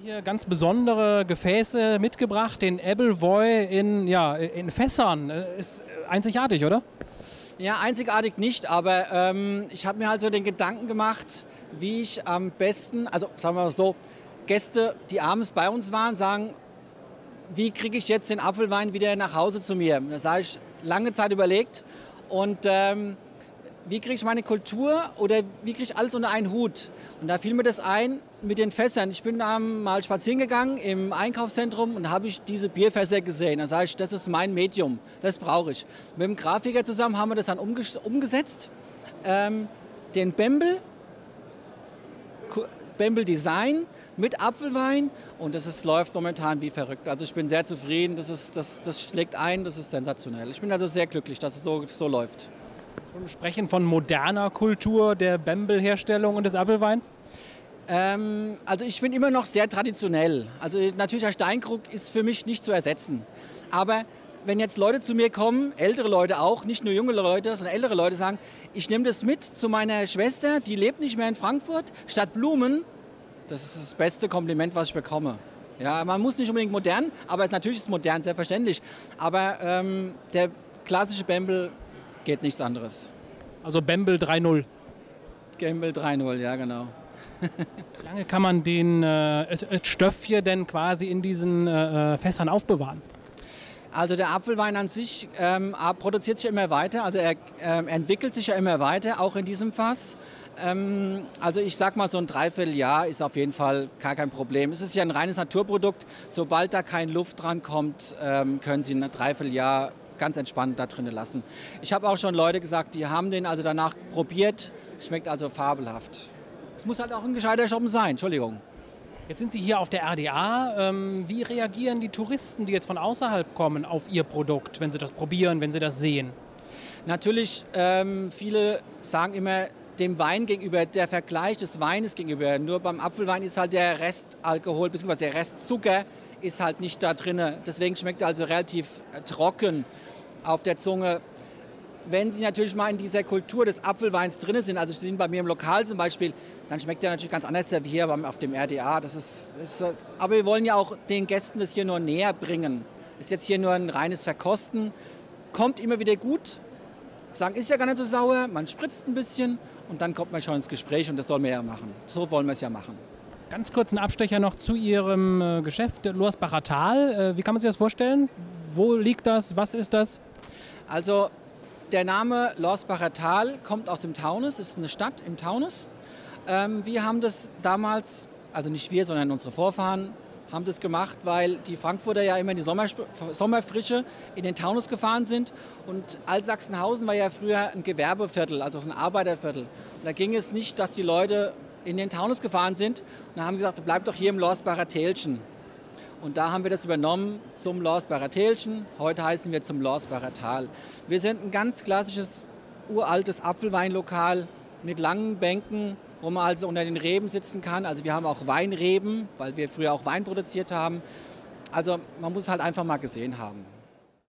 Hier ganz besondere Gefäße mitgebracht, den Ebbelwoi in Fässern. Ist einzigartig, oder? Ja, einzigartig nicht, aber ich habe mir also den Gedanken gemacht, wie ich am besten, also sagen wir mal so, Gäste, die abends bei uns waren, sagen, wie kriege ich jetzt den Apfelwein wieder nach Hause zu mir? Das habe ich lange Zeit überlegt und wie kriege ich meine Kultur oder wie kriege ich alles unter einen Hut? Und da fiel mir das ein mit den Fässern. Ich bin mal spazieren gegangen im Einkaufszentrum und habe ich diese Bierfässer gesehen. Da sage ich, das ist mein Medium, das brauche ich. Mit dem Grafiker zusammen haben wir das dann umgesetzt. Den Bembel Design mit Apfelwein und läuft momentan wie verrückt. Also ich bin sehr zufrieden, das schlägt ein, das ist sensationell. Ich bin also sehr glücklich, dass es so läuft. Schon sprechen von moderner Kultur der Bembel-Herstellung und des Apfelweins? Also ich bin immer noch sehr traditionell. Also natürlich der Steinkrug ist für mich nicht zu ersetzen. Aber wenn jetzt Leute zu mir kommen, ältere Leute auch, nicht nur junge Leute, sondern ältere Leute sagen, ich nehme das mit zu meiner Schwester, die lebt nicht mehr in Frankfurt, statt Blumen, das ist das beste Kompliment, was ich bekomme. Ja, man muss nicht unbedingt modern, aber natürlich ist es modern, selbstverständlich. Aber der klassische Bembel geht nichts anderes. Also Bembel 3.0. Bembel 3.0, ja genau. Wie lange kann man den Stoff hier denn quasi in diesen Fässern aufbewahren? Also der Apfelwein an sich produziert sich immer weiter, also er entwickelt sich ja immer weiter, auch in diesem Fass. Also ich sag mal, so ein Dreivierteljahr ist auf jeden Fall gar kein Problem. Es ist ja ein reines Naturprodukt. Sobald da keine Luft dran kommt, können Sie ein Dreivierteljahr ganz entspannt da drinnen lassen. Ich habe auch schon Leute gesagt, die haben den also danach probiert. Schmeckt also fabelhaft. Es muss halt auch ein gescheiter Schoppen sein, Entschuldigung. Jetzt sind Sie hier auf der RDA. Wie reagieren die Touristen, die jetzt von außerhalb kommen, auf Ihr Produkt, wenn sie das probieren, wenn sie das sehen? Natürlich, viele sagen immer dem Wein gegenüber, der Vergleich des Weines gegenüber. Nur beim Apfelwein ist halt der Restalkohol bzw. der Restzucker ist halt nicht da drin. Deswegen schmeckt er also relativ trocken auf der Zunge. Wenn Sie natürlich mal in dieser Kultur des Apfelweins drin sind, also Sie sind bei mir im Lokal zum Beispiel, dann schmeckt der natürlich ganz anders wie hier auf dem RDA. Aber wir wollen ja auch den Gästen das hier nur näher bringen. Ist jetzt hier nur ein reines Verkosten. Kommt immer wieder gut. Sagen, ist ja gar nicht so sauer, man spritzt ein bisschen und dann kommt man schon ins Gespräch und das soll man ja machen. So wollen wir es ja machen. Ganz kurz ein Abstecher noch zu Ihrem Geschäft, Lorsbacher Tal. Wie kann man sich das vorstellen? Wo liegt das? Was ist das? Also der Name Lorsbacher Tal kommt aus dem Taunus, es ist eine Stadt im Taunus. Wir haben das damals, also nicht wir, sondern unsere Vorfahren, haben das gemacht, weil die Frankfurter ja immer in die Sommerfrische in den Taunus gefahren sind. Und Altsachsenhausen war ja früher ein Gewerbeviertel, also ein Arbeiterviertel. Und da ging es nicht, dass die Leute in den Taunus gefahren sind. Und da haben sie gesagt, bleib doch hier im Lorsbacher Tälchen. Und da haben wir das übernommen zum Lorsbacher Tälchen. Heute heißen wir zum Lorsbacher Tal. Wir sind ein ganz klassisches, uraltes Apfelweinlokal mit langen Bänken, wo man also unter den Reben sitzen kann. Also wir haben auch Weinreben, weil wir früher auch Wein produziert haben. Also man muss halt einfach mal gesehen haben.